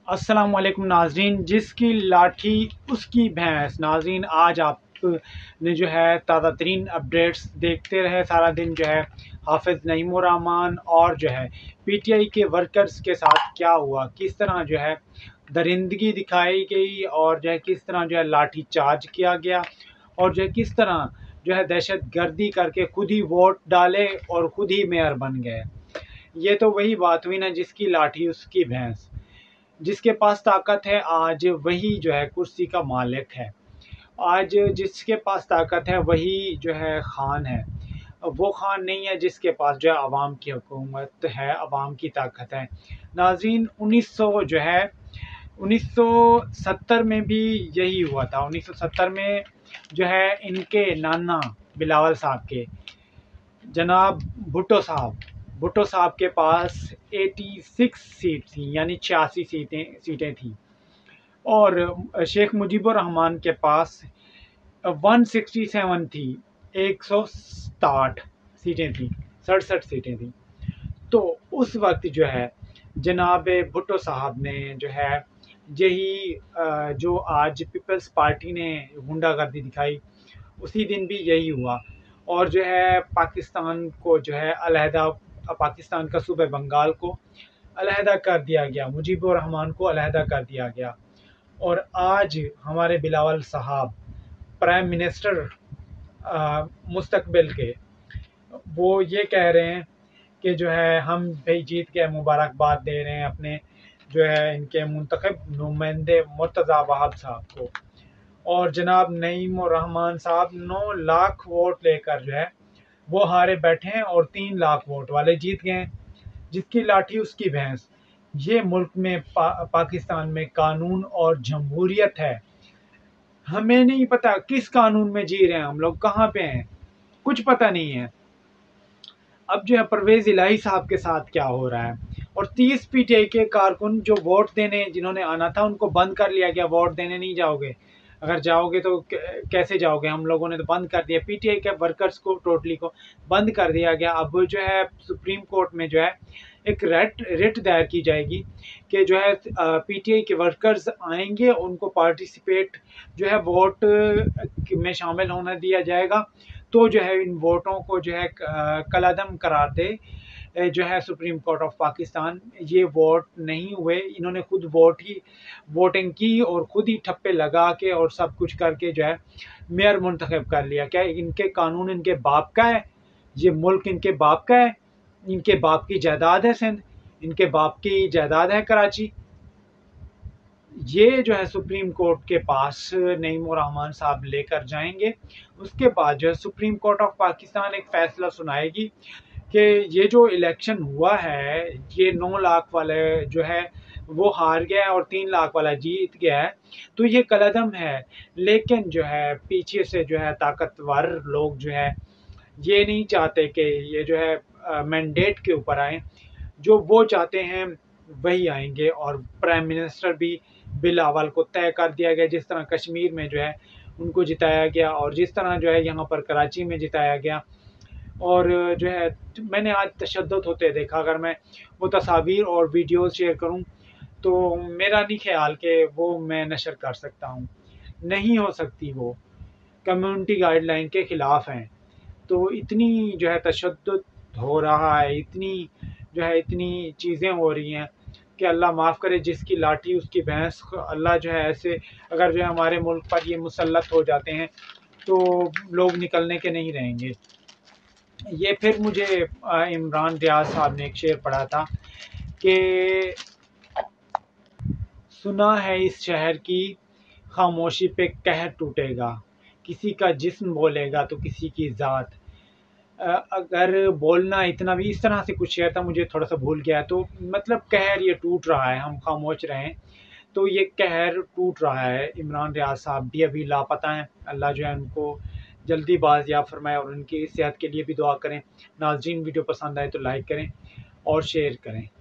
अस्सलाम वालेकुम नाजरीन। जिसकी लाठी उसकी भैंस। नाजरीन, आज आप ने जो है ताज़ा तरीन अपडेट्स देखते रहे सारा दिन। जो है हाफिज़ नईमुर रहमान और जो है पीटीआई के वर्कर्स के साथ क्या हुआ, किस तरह जो है दरिंदगी दिखाई गई और जो है किस तरह जो है लाठी चार्ज किया गया और जो है किस तरह जो है दहशत गर्दी करके खुद ही वोट डाले और खुद ही मेयर बन गए। ये तो वही बात हुई ना, जिसकी लाठी उसकी भैंस। जिसके पास ताकत है आज वही जो है कुर्सी का मालिक है। आज जिसके पास ताकत है वही जो है खान है। वो खान नहीं है जिसके पास जो है आवाम की हुकूमत है, आवाम की ताकत है। नाज़रीन, 1900 जो है 1970 में भी यही हुआ था। 1970 में जो है इनके नाना बिलावल साहब के, जनाब भुट्टो साहब के पास 86 सीट थी, यानी 86 सीटें थी। और शेख मुजीबुर रहमान के पास 167 थी, 167 सीटें थी, 67 सीटें थी। तो उस वक्त जो है जनाब भुट्टो साहब ने जो है यही जो आज पीपल्स पार्टी ने गुंडागर्दी दिखाई, उसी दिन भी यही हुआ। और जो है पाकिस्तान को जो है अलहदा, पाकिस्तान का सूबे बंगाल को अलहदा कर दिया गया, मुजीबुर रहमान को अलहदा कर दिया गया। और आज हमारे बिलावल साहब प्राइम मिनिस्टर मुस्तकबिल के, वो ये कह रहे हैं कि जो है हम भाई जीत के मुबारकबाद दे रहे हैं अपने जो है इनके मुंतखब नुमाइंदे मुर्तज़ा वहाब साहब को। और जनाब नईम और रहमान साहब 9 लाख वोट लेकर जो है वो हारे बैठे हैं और 3 लाख वोट वाले जीत गए हैं। जिसकी लाठी उसकी भैंस। ये मुल्क में पाकिस्तान में कानून और जमहूरियत है। हमें नहीं पता किस कानून में जी रहे हैं हम लोग, कहाँ पे हैं, कुछ पता नहीं है। अब जो है परवेज इलाही साहब के साथ क्या हो रहा है। और 30 पीटीआई के कारकुन जो वोट देने जिन्होंने आना था उनको बंद कर लिया गया। वोट देने नहीं जाओगे, अगर जाओगे तो कैसे जाओगे। हम लोगों ने तो बंद कर दिया, पीटीआई के वर्कर्स को टोटली को बंद कर दिया गया। अब जो है सुप्रीम कोर्ट में जो है एक रिट दायर की जाएगी कि जो है पीटीआई के वर्कर्स आएंगे, उनको पार्टिसिपेट जो है वोट में शामिल होने दिया जाएगा। तो जो है इन वोटों को जो है कलादम करार दे जो है सुप्रीम कोर्ट ऑफ पाकिस्तान। ये वोट नहीं हुए, इन्होंने खुद वोटिंग की और खुद ही ठप्पे लगा के और सब कुछ करके जो है मेयर मुंतखब कर लिया। क्या इनके कानून इनके बाप का है? ये मुल्क इनके बाप का है? इनके बाप की जायदाद है सिंध, इनके बाप की जायदाद है कराची। ये जो है सुप्रीम कोर्ट के पास नईमुर रहमान साहब लेकर जाएंगे। उसके बाद जो है सुप्रीम कोर्ट ऑफ पाकिस्तान एक फैसला सुनाएगी कि ये जो इलेक्शन हुआ है, ये 9 लाख वाले जो है वो हार गया है और 3 लाख वाला जीत गया है, तो ये कलअदम है। लेकिन जो है पीछे से जो है ताकतवर लोग जो है ये नहीं चाहते कि ये जो है मैंडेट के ऊपर आए। जो वो चाहते हैं वही आएंगे। और प्राइम मिनिस्टर भी बिलावल को तय कर दिया गया, जिस तरह कश्मीर में जो है उनको जिताया गया और जिस तरह जो है यहाँ पर कराची में जिताया गया। और जो है मैंने आज तशद्दुद होते देखा। अगर मैं वो तस्वीर और वीडियोस शेयर करूं तो मेरा नहीं ख्याल कि वो मैं नशर कर सकता हूं। नहीं हो सकती, वो कम्युनिटी गाइडलाइन के ख़िलाफ़ हैं। तो इतनी जो है तशद्दुद हो रहा है, इतनी जो है इतनी चीज़ें हो रही हैं कि अल्लाह माफ़ करे। जिसकी लाठी उसकी भैंस। अल्लाह जो है ऐसे अगर जो है हमारे मुल्क पर ये मुसल्लत हो जाते हैं तो लोग निकलने के नहीं रहेंगे। ये फिर मुझे इमरान रियाज साहब ने एक शेर पढ़ा था कि सुना है इस शहर की खामोशी पे कहर टूटेगा, किसी का जिस्म बोलेगा तो किसी की ज़ात। अगर बोलना इतना भी, इस तरह से कुछ शेयर था, मुझे थोड़ा सा भूल गया। तो मतलब कहर ये टूट रहा है, हम खामोश रहें तो ये कहर टूट रहा है। इमरान रियाज साहब भी अभी लापता हैं। अल्लाह जो है उनको जल्दी बाज़याब फरमाए और उनकी सेहत के लिए भी दुआ करें। नाज़रीन, वीडियो पसंद आए तो लाइक करें और शेयर करें।